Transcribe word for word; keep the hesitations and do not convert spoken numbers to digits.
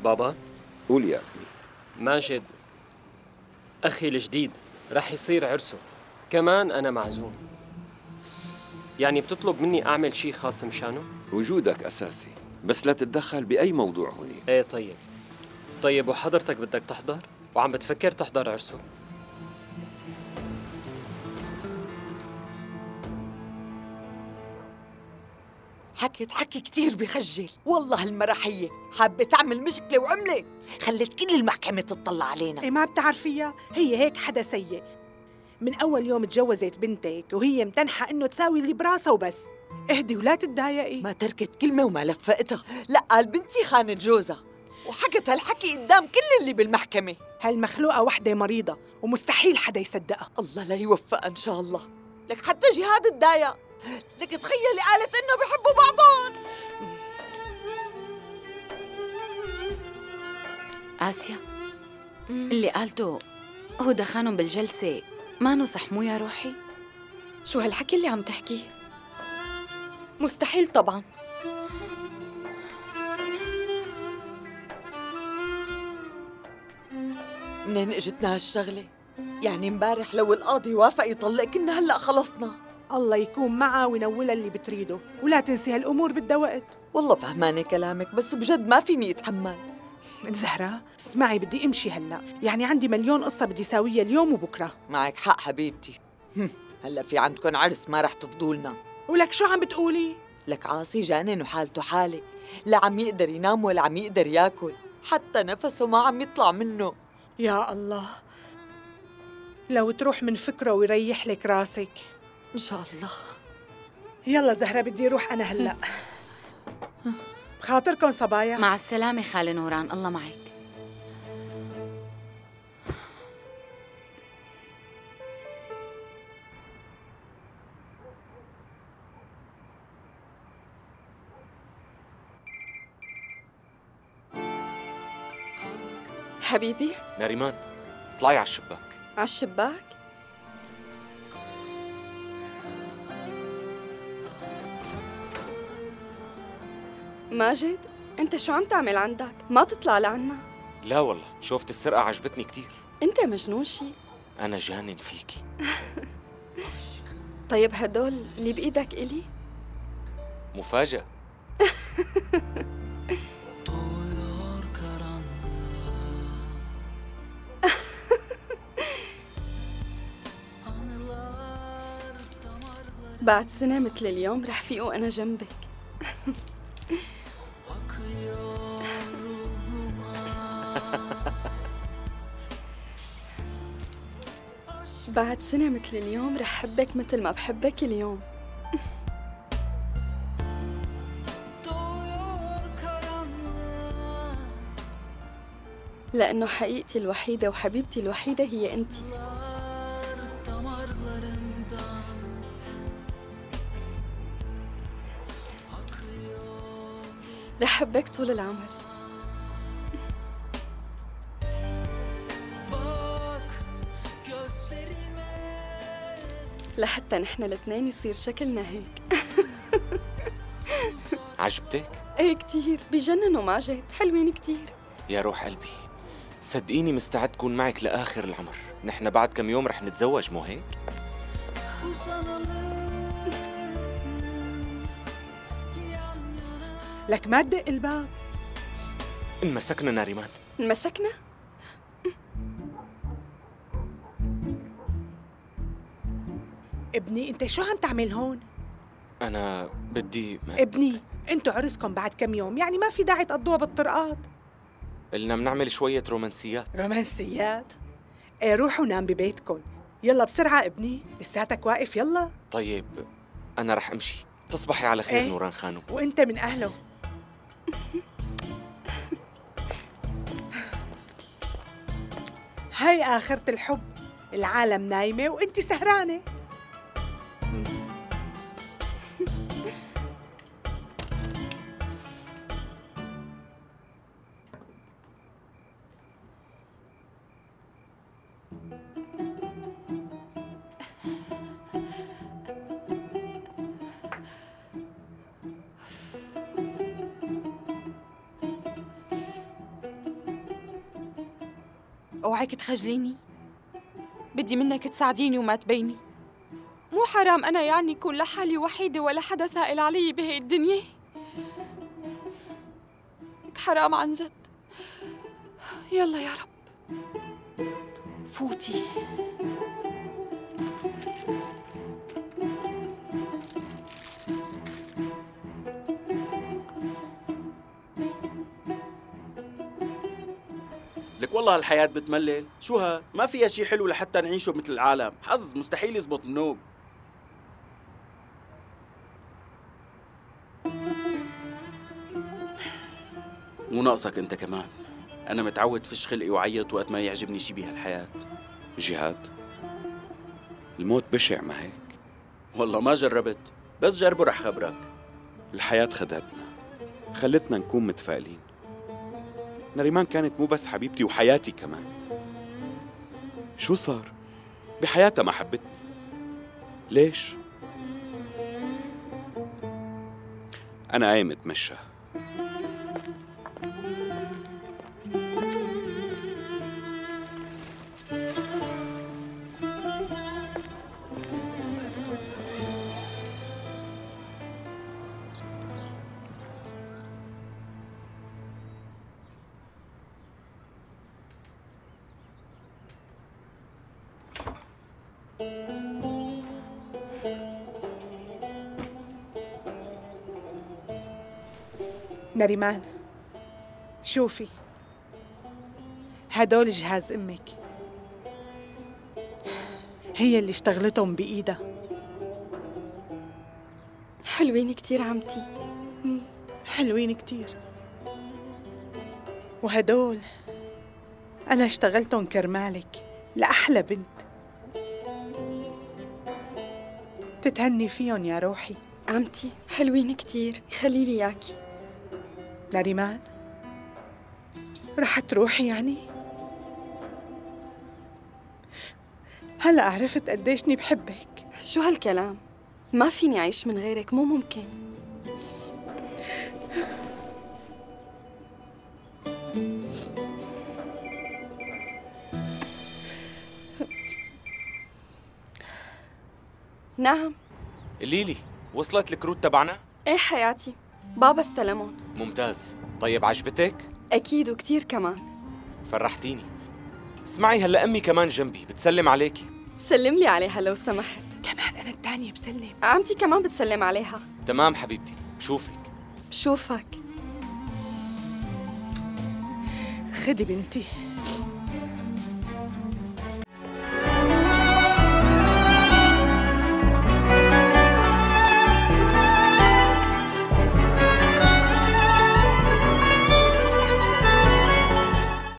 بابا. قول يا ابني. ماجد أخي الجديد رح يصير عرسه، كمان أنا معزوم. يعني بتطلب مني أعمل شي خاص مشانه؟ وجودك أساسي، بس لا تتدخل بأي موضوع هونيك. ايه طيب. طيب وحضرتك بدك تحضر؟ وعم بتفكر تحضر عرسه؟ حكت حكي كتير بخجل. والله المرحية حابة تعمل مشكلة وعملت، خلت كل المحكمة تطلع علينا. إيه ما بتعرفيها؟ هي هيك حدا سيء. من أول يوم تجوزت بنتك وهي متنحة إنه تساوي اللي براسها وبس. اهدي ولا تتضايقي. ما تركت كلمة وما لفقتها. لا قال بنتي خانت جوزها وحكت هالحكي قدام كل اللي بالمحكمة. هالمخلوقة وحدة مريضة ومستحيل حدا يصدقها. الله لا يوفقها إن شاء الله. لك حتى جهاد تضايق. لك تخيلي قالت إنه بيحبوا بعضهم. آسيا، اللي قالته هو دخانهم بالجلسة ما نصح مو يا روحي؟ شو هالحكي اللي عم تحكيه؟ مستحيل طبعاً. منين اجتنا هالشغلة؟ يعني امبارح لو القاضي وافق يطلق كنا هلأ خلصنا. الله يكون معها وينولها اللي بتريده، ولا تنسي هالأمور بدها وقت. والله فهمانة كلامك، بس بجد ما فيني اتحمل. زهرة اسمعي، بدي امشي هلا، يعني عندي مليون قصة بدي ساويها اليوم وبكره. معك حق حبيبتي. هلا في عندكم عرس ما رح تفضولنا. ولك شو عم بتقولي؟ لك عاصي جانن وحالته حالة، لا عم يقدر ينام ولا عم يقدر ياكل، حتى نفسه ما عم يطلع منه. يا الله، لو تروح من فكره ويريح لك راسك ان شاء الله. يلا زهرة بدي اروح انا هلا. بخاطركم صبايا. مع السلامة خالة نوران، الله معك. حبيبي ناريمان، اطلعي على الشباك. على الشباك؟ ماجد، انت شو عم تعمل عندك؟ ما تطلع لعنا. لا والله، شوفت السرقة عجبتني كتير. انت مجنون شي. أنا جانن فيكي. طيب هدول اللي بإيدك إلي؟ مفاجأة. بعد سنة مثل اليوم رح فيق وأنا جنبك. بعد سنة مثل اليوم رح حبك مثل ما بحبك اليوم. لأنه حقيقتي الوحيدة وحبيبتي الوحيدة هي أنتِ. رح حبك طول العمر. لحتى نحن الاثنين يصير شكلنا هيك. عجبتك؟ ايه كتير، بجننوا ماجد، حلوين كتير. يا روح قلبي، صدقيني مستعد كون معك لآخر العمر. نحن بعد كم يوم رح نتزوج، مو هيك؟ لك ما تدق الباب. انمسكنا ناريمان. انمسكنا؟ ابني انت شو عم تعمل هون؟ أنا بدي ما... ابني انتوا عرسكم بعد كم يوم، يعني ما في داعي تقضوها بالطرقات. قلنا بنعمل شوية رومانسيات. رومانسيات؟ ايه روحوا نام ببيتكم. يلا بسرعة ابني، لساتك واقف. يلا. طيب أنا رح أمشي، تصبحي على خير. ايه؟ نوران خانو. وانت من أهله. هاي آخرة الحب، العالم نايمة وانت سهرانة. اوعك تخجليني. بدي منك تساعديني وما تبيني. مو حرام أنا يعني كون لحالي وحيدة ولا حدا سائل علي بهي الدنيا؟ لك حرام عن جد. يلا يا رب فوتي. لك والله هالحياة بتملل. شو ها؟ ما فيها شي حلو لحتى نعيشه مثل العالم. حظ مستحيل يزبط النوب. مو ناقصك انت كمان. انا متعود فش خلقي وعيط وقت ما يعجبني شي بهالحياة. جهاد، الموت بشع ما هيك؟ والله ما جربت، بس جربه رح خبرك. الحياة خدتنا، خلتنا نكون متفائلين. نريمان كانت مو بس حبيبتي وحياتي كمان. شو صار؟ بحياتها ما حبتني. ليش؟ أنا قايم أتمشى. نريمان، شوفي، هدول جهاز أمك، هي اللي اشتغلتهم بإيدها. حلوين كتير عمتي. حلوين كتير. وهدول أنا اشتغلتهم كرمالك لأحلى بنت. تتهني فيهم يا روحي. عمتي حلوين كتير، خليلي ياكي. نريمان، رح تروحي يعني؟ هلأ عرفت قديشني بحبك. شو هالكلام؟ ما فيني أعيش من غيرك، مو ممكن. نعم. ليلي، وصلت الكروت تبعنا؟ ايه حياتي، بابا استلمون. ممتاز. طيب عجبتك؟ أكيد وكتير كمان. فرحتيني. اسمعي، هلا أمي كمان جنبي بتسلم عليكي. سلم لي عليها لو سمحت. كمان أنا الثانية بسلم. عمتي كمان بتسلم عليها. تمام حبيبتي، بشوفك. بشوفك. خدي بنتي.